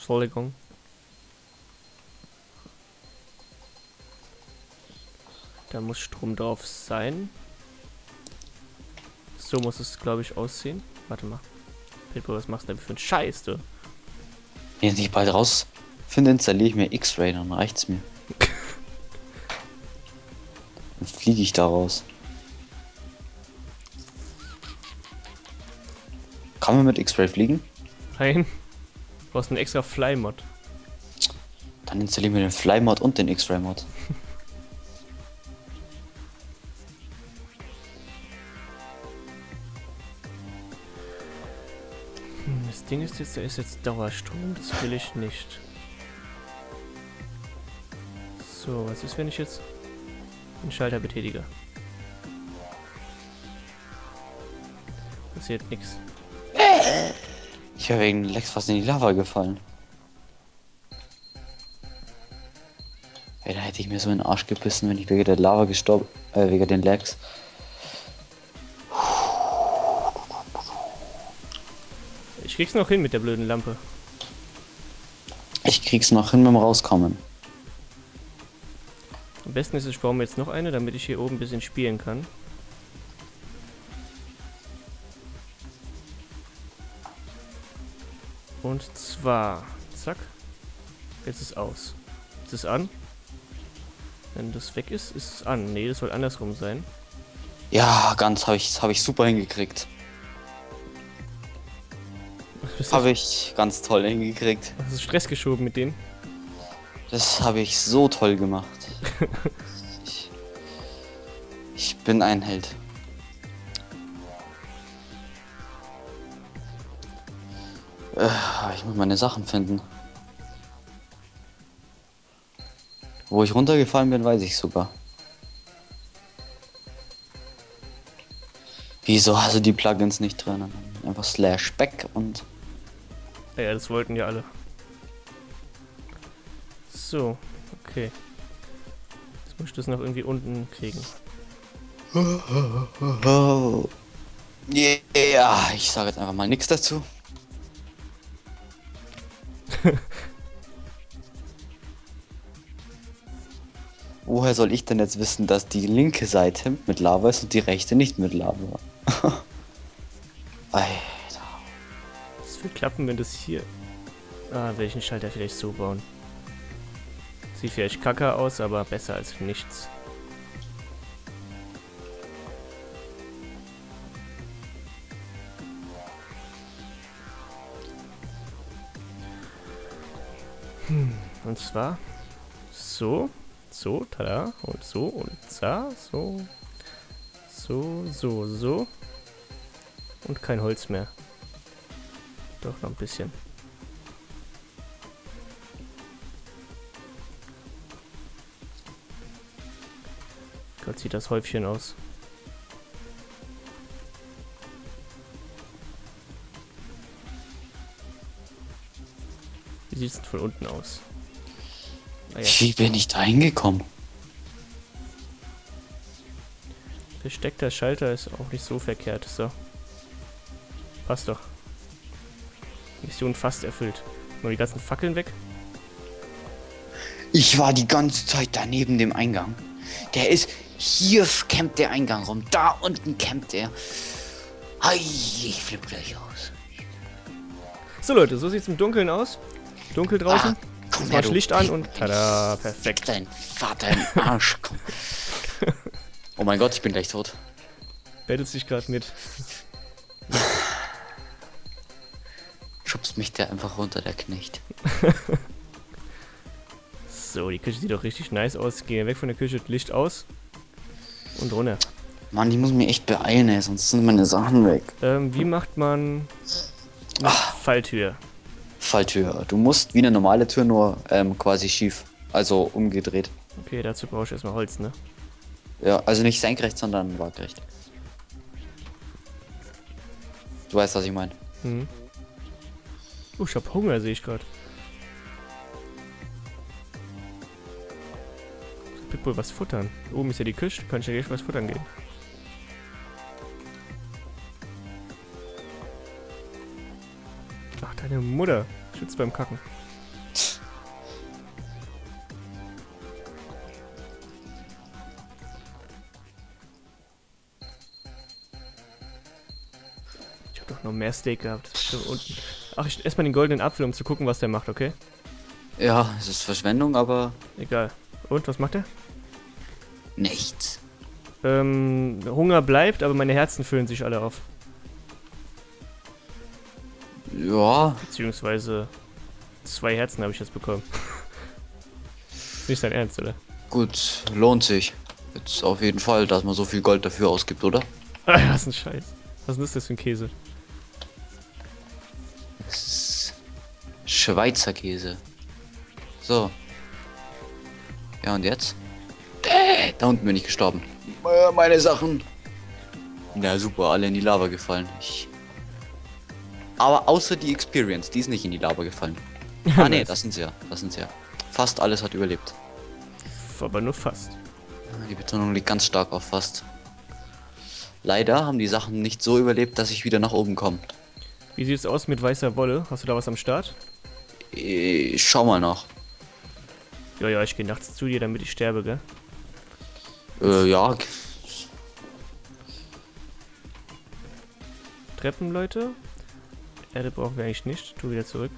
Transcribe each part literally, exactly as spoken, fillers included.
Entschuldigung. Da muss Strom drauf sein. So muss es, glaube ich, aussehen. Warte mal. Pitbull, was machst du denn für einen Scheiß, du? Wenn ich bald rausfinde, installiere ich mir X-Ray, dann reicht's mir. Dann fliege ich da raus. Kann man mit X-Ray fliegen? Nein. Du brauchst einen extra Fly-Mod. Dann installieren wir den Fly-Mod und den X-Ray-Mod. Hm, das Ding ist jetzt, da ist jetzt Dauerstrom. Das will ich nicht. So, was ist, wenn ich jetzt den Schalter betätige? Passiert nichts. Ich wäre wegen Lex fast in die Lava gefallen. Ey, da hätte ich mir so in den Arsch gebissen, wenn ich wegen der Lava gestorben, äh, wegen den Lex. Ich krieg's noch hin mit der blöden Lampe. Ich krieg's noch hin beim Rauskommen. Am besten ist es, ich baue mir jetzt noch eine, damit ich hier oben ein bisschen spielen kann. Und zwar, zack, jetzt ist es aus. Jetzt ist es an. Wenn das weg ist, ist es an. Nee, das soll andersrum sein. Ja, ganz habe ich, habe ich super hingekriegt. Das Habe ich ganz toll hingekriegt. Hast du Stress geschoben mit denen? Das habe ich so toll gemacht. ich, ich bin ein Held. Äh, ich muss meine Sachen finden. Wo ich runtergefallen bin, weiß ich sogar. Wieso hast du die Plugins nicht drin? Einfach slash back und... Ja, das wollten ja alle. So, okay. Jetzt muss ich das noch irgendwie unten kriegen. Oh. Yeah, ich sage jetzt einfach mal nichts dazu. Woher soll ich denn jetzt wissen, dass die linke Seite mit Lava ist und die rechte nicht mit Lava? Alter. Das wird klappen, wenn das hier... Ah, welchen Schalter vielleicht so bauen. Sieht vielleicht kacke aus, aber besser als nichts. Hm, und zwar so, so, tada, und so, und da, so, so, so, so. Und kein Holz mehr. Doch, noch ein bisschen. Gott, sieht das Häufchen aus. Wie sieht es denn von unten aus? Ah, ja. Wie bin ich da hingekommen? Versteckter Schalter ist auch nicht so verkehrt. So. Passt doch. Mission fast erfüllt. Mal die ganzen Fackeln weg. Ich war die ganze Zeit da neben dem Eingang. Der ist... Hier campt der Eingang rum. Da unten campt er. Ei, ich flippe gleich aus. So Leute, so sieht es im Dunkeln aus. Dunkel draußen. Ah, komm Jetzt her, mach ich du Licht an Piep- und tada, perfekt. Dein Vater im Arsch. Komm. Oh mein Gott, ich bin gleich tot. Bettelst dich gerade mit. Schubst mich der einfach runter, der Knecht. So, die Küche sieht doch richtig nice aus. Gehen wir weg von der Küche, Licht aus. Und runter. Mann, ich muss mich echt beeilen, ey, sonst sind meine Sachen weg. Ähm, wie macht man eine Falltür? Falltür. Du musst wie eine normale Tür, nur ähm, quasi schief. Also umgedreht. Okay, dazu brauche ich erstmal Holz, ne? Ja, also nicht senkrecht, sondern waagrecht. Du weißt, was ich meine. Hm. Oh, ich hab Hunger, sehe ich gerade. Pitbull was futtern. Oben ist ja die Küche, kann ich ja gleich was futtern gehen. Ach, deine Mutter. Schützt beim Kacken. noch mehr Steak gehabt. Das ist schon unten. Ach, ich esse mal den goldenen Apfel, um zu gucken, was der macht, okay? Ja, es ist Verschwendung, aber Egal. Und, was macht der? nichts. Ähm, Hunger bleibt, aber meine Herzen füllen sich alle auf. Ja, Beziehungsweise zwei Herzen habe ich jetzt bekommen. Ist nicht dein Ernst, oder? gut, lohnt sich. Jetzt auf jeden Fall, dass man so viel Gold dafür ausgibt, oder? Ah, ja, ist ein Scheiß. Was ist das für ein Käse? Das ist Schweizer Käse. So. Ja, und jetzt? Äh, da unten bin ich gestorben. Äh, Meine Sachen. Ja, super, alle in die Lava gefallen. Ich... Aber außer die Experience, die ist nicht in die Lava gefallen. Ah, nee, das sind sie ja. Das sind sie ja. Fast alles hat überlebt. Aber nur fast. Die Betonung liegt ganz stark auf fast. Leider haben die Sachen nicht so überlebt, dass ich wieder nach oben komme. Wie sieht es aus mit weißer Wolle? Hast du da was am Start? Ich schau mal nach. Ja, ja, ich gehe nachts zu dir, damit ich sterbe, gell? Äh, ja. Treppen, Leute. Erde brauchen wir eigentlich nicht. Tu wieder zurück.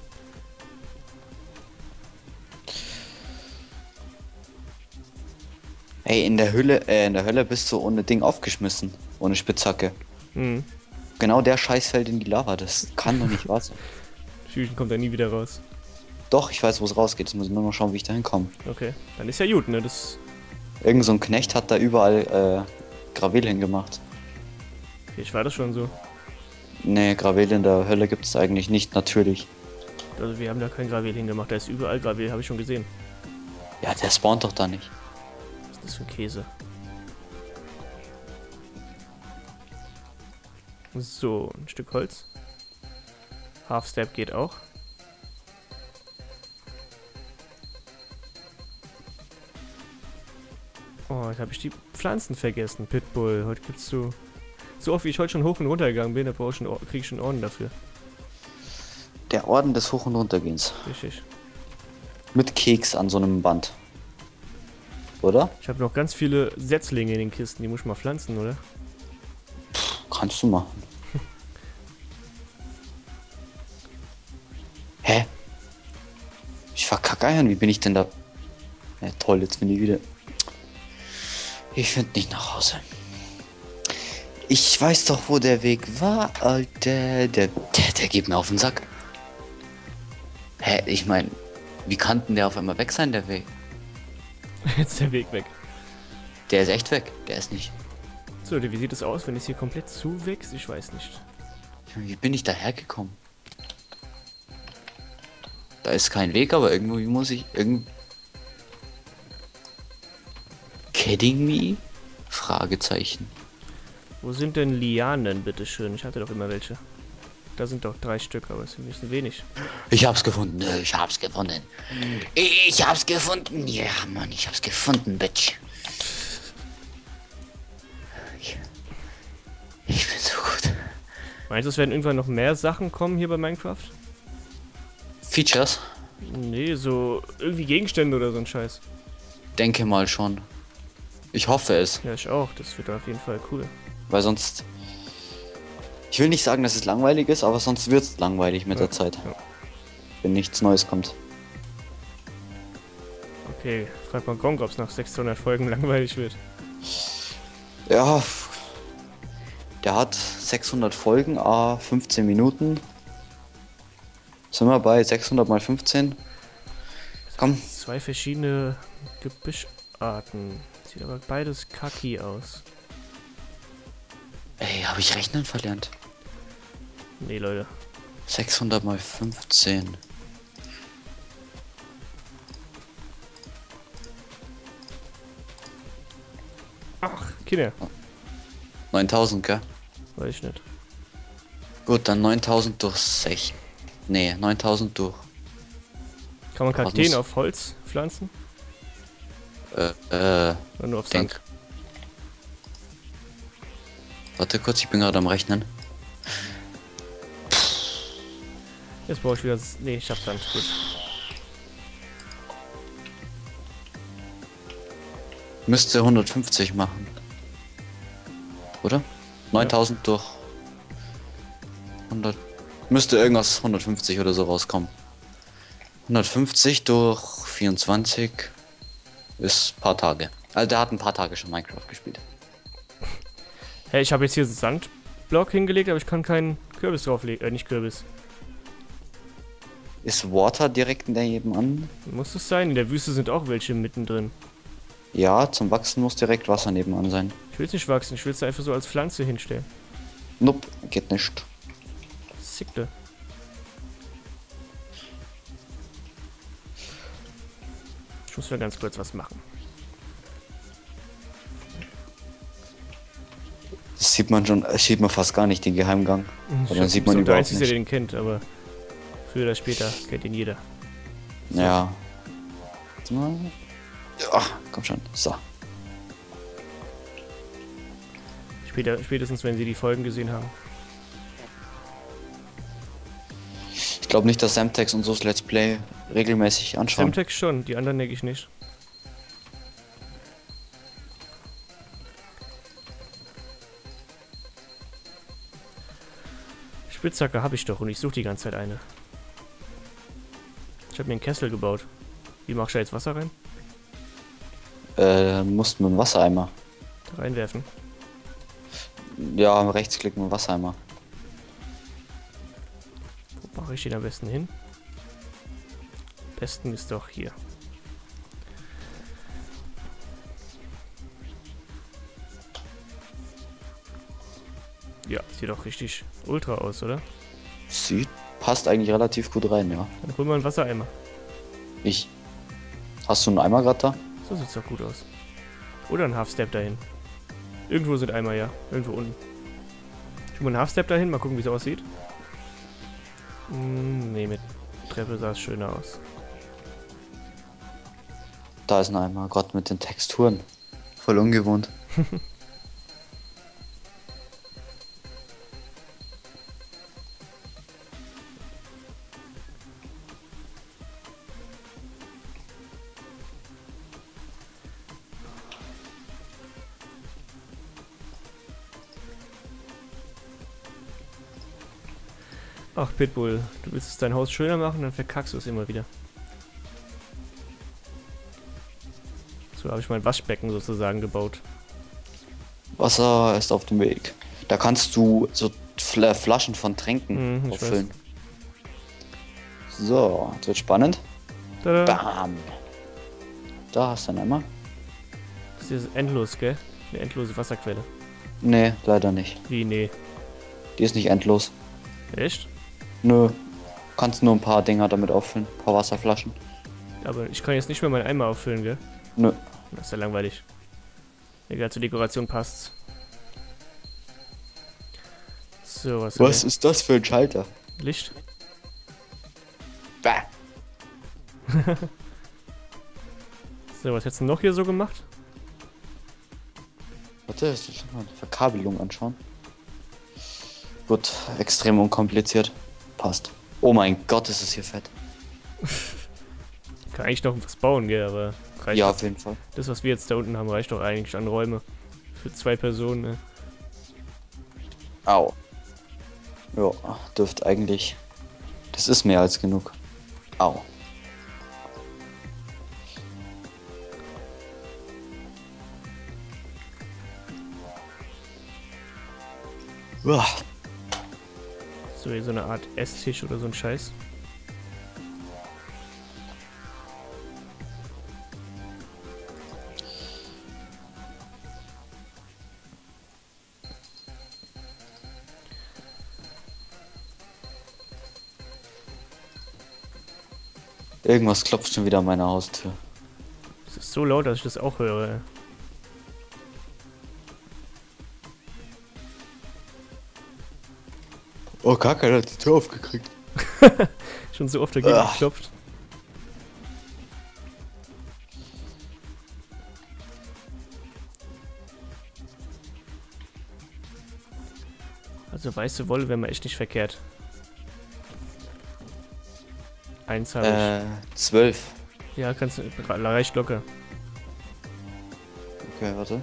Ey, in der Hölle, äh, in der Hölle bist du ohne Ding aufgeschmissen. Ohne Spitzhacke. Hm. Genau der Scheiß fällt in die Lava. Das kann doch nicht wahr sein. Schüchen kommt da nie wieder raus. Doch, ich weiß, wo es rausgeht. Jetzt muss ich nur noch schauen, wie ich da hinkomme. Okay, dann ist ja gut, ne? Das. Irgend so ein Knecht hat da überall äh, Gravel hingemacht. Ich war das schon so. Nee, Gravel in der Hölle gibt es eigentlich nicht natürlich. Also wir haben da kein Gravel hingemacht. Da ist überall Gravel, habe ich schon gesehen. Ja, der spawnt doch da nicht. Was ist das für ein Käse? So, ein Stück Holz. Half Step geht auch. Oh, jetzt habe ich die Pflanzen vergessen. Pitbull, heute gibt's so... So oft wie ich heute schon hoch und runter gegangen bin, da brauche ich schon, krieg ich schon Orden dafür. Der Orden des Hoch- und Runtergehens. Richtig. Mit Keks an so einem Band. Oder? Ich habe noch ganz viele Setzlinge in den Kisten, die muss ich mal pflanzen, oder? Kannst du machen. Hä? Ich verkacke Eiern, wie bin ich denn da? Ja toll, jetzt bin ich wieder... Ich finde nicht nach Hause. Ich weiß doch, wo der Weg war, Alter. Der, der, der geht mir auf den Sack. Hä, ich meine, wie kann denn der auf einmal weg sein, der Weg? Jetzt ist der Weg weg. Der ist echt weg, der ist nicht. So, wie sieht es aus, wenn es hier komplett zuwächst? Ich weiß nicht. Wie bin ich da hergekommen? Da ist kein Weg, aber irgendwie muss ich irgend... Kidding me? Fragezeichen. Wo sind denn Lianen, bitteschön? Ich hatte doch immer welche. Da sind doch drei Stück, aber es sind ein bisschen wenig. Ich hab's gefunden, ich hab's gefunden. Ich hab's gefunden. Ja, Mann, ich hab's gefunden, Bitch. Ich, ich bin so gut. Meinst du, es werden irgendwann noch mehr Sachen kommen hier bei Minecraft? Features? Nee, so irgendwie Gegenstände oder so ein Scheiß. Denke mal schon. Ich hoffe es, Ja, ich auch. Das wird auf jeden Fall cool. weil sonst... Ich will nicht sagen, dass es langweilig ist, aber sonst wird's langweilig mit Ja, der Zeit. ja. Wenn nichts Neues kommt. Okay, frag mal Gronk, ob es nach sechshundert Folgen langweilig wird. Ja, der hat sechshundert Folgen, ah, fünfzehn Minuten. Sind wir bei sechshundert mal fünfzehn? Komm. Zwei verschiedene Gebüscharten. Sieht aber beides kacki aus. Ey, habe ich Rechnen verlernt? Nee, Leute. sechshundert mal fünfzehn. Ach, Kinder. neuntausend, gell? Weiß ich nicht. Gut, dann neuntausend durch sechs. Nee, neuntausend durch. Kann man Was Kakteen muss- auf Holz pflanzen? Äh, äh, Oder nur auf denk. Sand? Warte kurz, ich bin gerade am Rechnen. Jetzt brauche ich wieder... S- Nee, ich hab Sand. Gut. Müsste hundertfünfzig machen. Oder? neuntausend durch Müsste irgendwas hundertfünfzig oder so rauskommen. hundertfünfzig durch vierundzwanzig ist ein paar Tage. Also der hat ein paar Tage schon Minecraft gespielt. Hey, ich habe jetzt hier einen Sandblock hingelegt, aber ich kann keinen Kürbis drauflegen. Äh, nicht Kürbis. Ist Water direkt nebenan? Muss es sein? In der Wüste sind auch welche mittendrin. Ja, zum Wachsen muss direkt Wasser nebenan sein. Ich will es nicht wachsen, ich will es einfach so als Pflanze hinstellen. Nope, geht nicht. Sickle. Ich muss mal ganz kurz was machen. Das sieht man schon, das sieht man fast gar nicht, den Geheimgang. Ich Oder sieht man der überhaupt Einzige, der nicht. den kennt, aber früher oder später kennt ihn jeder. Ja. Ja, komm schon. So. Später, spätestens, wenn sie die Folgen gesehen haben. Ich glaube nicht, dass Semtex und so das Let's Play regelmäßig anschauen. Semtex schon, die anderen denke ich nicht. Spitzhacke habe ich doch und ich suche die ganze Zeit eine. Ich habe mir einen Kessel gebaut. Wie machst du da jetzt Wasser rein? Äh, musst mit dem Wassereimer. Da reinwerfen. Ja, rechtsklicken mit dem Wassereimer. Wo mache ich den am besten hin? Am besten ist doch hier. Ja, sieht doch richtig ultra aus, oder? Sieht, passt eigentlich relativ gut rein, ja. Dann holen wir einen Wassereimer. Ich. Hast du einen Eimer gerade da? So sieht's doch gut aus. Oder ein Half-Step dahin. Irgendwo sind Eimer, ja. Irgendwo unten. Ich mal einen Half-Step dahin, mal gucken, wie es aussieht. Hm, nee, mit Treppe sah es schöner aus. Da ist ein Eimer, Gott mit den Texturen. Voll ungewohnt. Ach, Pitbull, du willst es dein Haus schöner machen, dann verkackst du es immer wieder. So habe ich mein Waschbecken sozusagen gebaut. Wasser ist auf dem Weg. Da kannst du so Fl Flaschen von Tränken Mhm, ich auffüllen. So, jetzt wird spannend. Tada. Bam! Da hast du einen Eimer. Das ist endlos, gell? Eine endlose Wasserquelle. Nee, leider nicht. Wie, nee. Die ist nicht endlos. Echt? Nö. Kannst nur ein paar Dinger damit auffüllen. Ein paar Wasserflaschen. Aber ich kann jetzt nicht mehr meinen Eimer auffüllen, gell? Nö. Das ist ja langweilig. Egal, zur Dekoration passt's. So, was, Was ist das für ein Schalter? Licht? Bah. So, was hättest du noch hier so gemacht? Warte, ich will mal die Verkabelung anschauen. Gut, extrem unkompliziert. Passt. Oh mein Gott, ist es hier fett. Kann eigentlich noch was bauen, gell, aber reicht Ja, doch. auf jeden Fall. Das, was wir jetzt da unten haben, reicht doch eigentlich an Räume. Für zwei Personen, ne? Au. Ja, dürfte eigentlich. Das ist mehr als genug. Au. Uah. So wie so eine Art Esstisch oder so ein Scheiß. Irgendwas klopft schon wieder an meiner Haustür. Es ist so laut, dass ich das auch höre. Oh, Kacke, hat die Tür aufgekriegt. Schon so oft dagegen Ach. geklopft. Also weiße Wolle wäre mir echt nicht verkehrt. Eins habe Äh, zwölf. ich. Ja, kannst du. Reicht locker. Okay, warte.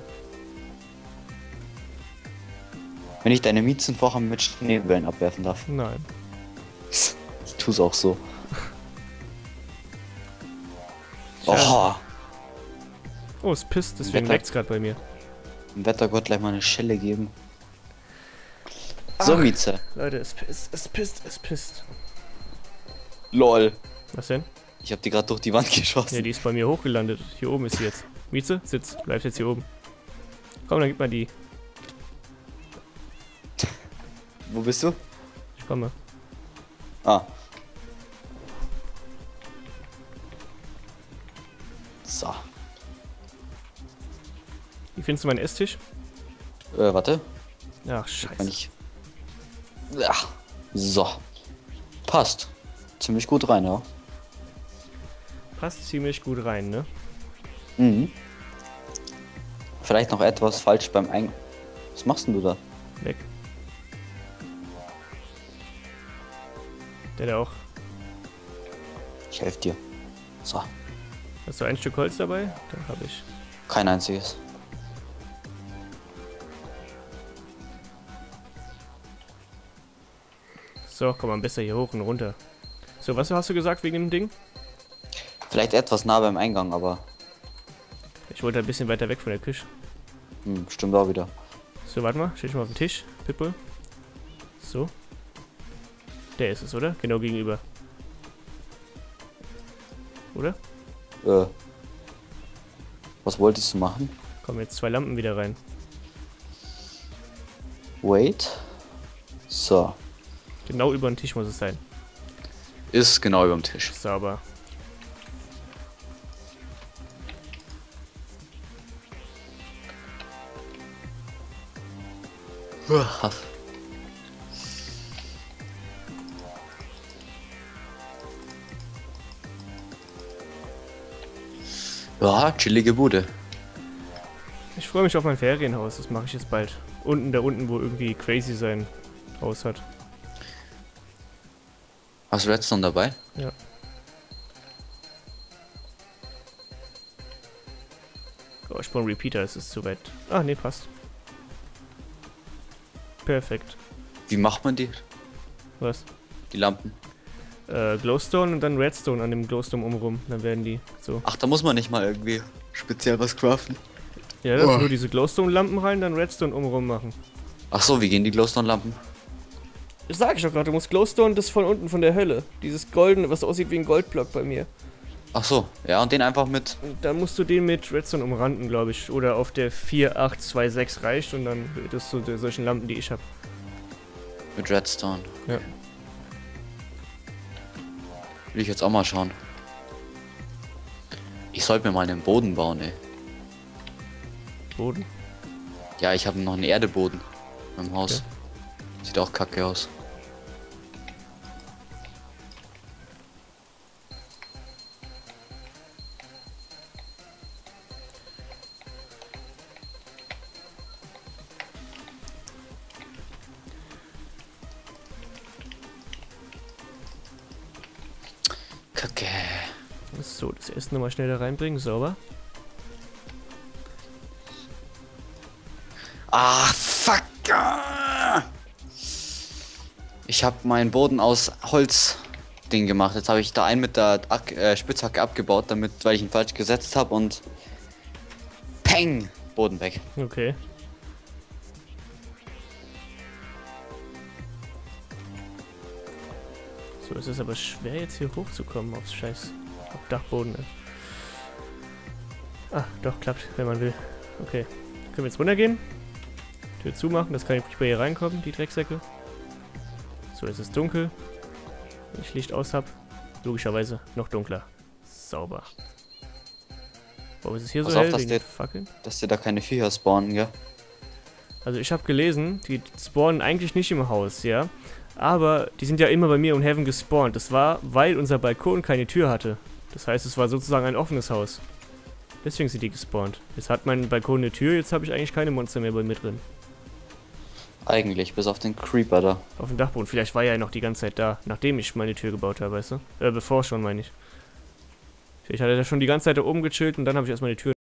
Wenn ich deine Miezenwoche mit Schneebällen abwerfen darf. Nein. tu's auch so. Schade. Oh, Oh, es pisst, deswegen Wetter- leckt's gerade bei mir. dem Wettergott gleich mal eine Schelle geben. So, Ach. Mieze. Leute, es pisst, es pisst, es pisst. Lol. Was denn? Ich hab die gerade durch die Wand geschossen. Ja, die ist bei mir hochgelandet. Hier oben ist sie jetzt. Mieze, sitz, bleib jetzt hier oben. Komm, dann gib mal die. Wo bist du? Ich komme. Ah. So. Wie findest du meinen Esstisch? Äh, warte. Ach, Wenn scheiße. ich. Ja. So. Passt. Ziemlich gut rein, ja. Passt ziemlich gut rein, ne? Mhm. Vielleicht noch etwas falsch beim Ein... Was machst denn du da? Weg. Der da auch. Ich helfe dir. So. Hast du ein Stück Holz dabei? Da habe ich. Kein einziges. So, komm mal besser hier hoch und runter. So, was hast du gesagt wegen dem Ding? Vielleicht etwas nah beim Eingang, aber... Ich wollte ein bisschen weiter weg von der Küche. Hm, stimmt auch wieder. So, warte mal. Stell dich mal auf den Tisch. Pitbull. So. Der ist es, oder? Genau gegenüber. Oder? Äh. Was wolltest du machen? Kommen jetzt zwei Lampen wieder rein. Wait. So. Genau über den Tisch muss es sein. Ist genau über dem Tisch. Sauber. Ja, chillige Bude. Ich freue mich auf mein Ferienhaus. Das mache ich jetzt bald. Unten, da unten, wo irgendwie Crazy sein Haus hat. Hast du Redstone dabei? Ja. Oh, ich brauche einen Repeater. Es ist zu weit. Ah, nee, passt. Perfekt. Wie macht man die? Was? Die Lampen? Äh, Glowstone und dann Redstone an dem Glowstone umrum. Dann werden die so. Ach, da muss man nicht mal irgendwie speziell was craften. Ja, das Oh. nur diese Glowstone-Lampen rein, dann Redstone umrum machen. Ach so, wie gehen die Glowstone-Lampen? Das sag ich doch gerade, du musst Glowstone, das von unten von der Hölle. Dieses goldene, was aussieht wie ein Goldblock bei mir. Ach so, ja, und den einfach mit... Und dann musst du den mit Redstone umranden, glaube ich. Oder auf der vier acht zwei sechs reicht und dann wird das so der solchen Lampen, die ich habe. mit Redstone. Ja. Will ich jetzt auch mal schauen. Ich sollte mir mal einen Boden bauen, ey. Boden. Ja, ich habe noch einen Erdeboden im Haus. Sieht auch kacke aus. Kacke. So, das Essen nochmal schnell da reinbringen, sauber. Ah, fuck. Ah. Ich habe meinen Boden aus Holzding gemacht. Jetzt habe ich da einen mit der Ak äh, Spitzhacke abgebaut, damit, weil ich ihn falsch gesetzt habe und Peng! Boden weg. Okay. So, es ist aber schwer jetzt hier hochzukommen aufs Scheiß auf Dachboden. Ne? Ah, doch, klappt, wenn man will. Okay. Können wir jetzt runtergehen? Tür zumachen, das kann nicht bei hier reinkommen, die Drecksäcke. So, es ist dunkel. Wenn ich Licht aus habe, logischerweise noch dunkler. Sauber. Warum ist es hier Pass so auf, hell? dass Wegen der- Fackeln? Dass dir da keine Viecher spawnen, gell? Also ich habe gelesen, die spawnen eigentlich nicht im Haus, ja. Aber die sind ja immer bei mir und Heaven gespawnt. Das war, weil unser Balkon keine Tür hatte. Das heißt, es war sozusagen ein offenes Haus. Deswegen sind die gespawnt. Jetzt hat mein Balkon eine Tür, jetzt habe ich eigentlich keine Monster mehr bei mir drin. Eigentlich, bis auf den Creeper da. Auf dem Dachboden. Vielleicht war er ja noch die ganze Zeit da, nachdem ich meine Tür gebaut habe, weißt du? Äh, bevor schon, meine ich. Vielleicht hat er da schon die ganze Zeit da oben gechillt und dann habe ich erstmal die Tür